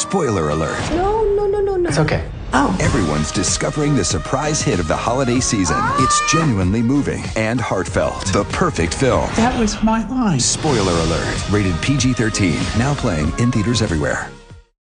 Spoiler alert. No. It's okay. Oh. Everyone's discovering the surprise hit of the holiday season. It's genuinely moving and heartfelt. The perfect film. That was my line. Spoiler alert. Rated PG-13. Now playing in theaters everywhere.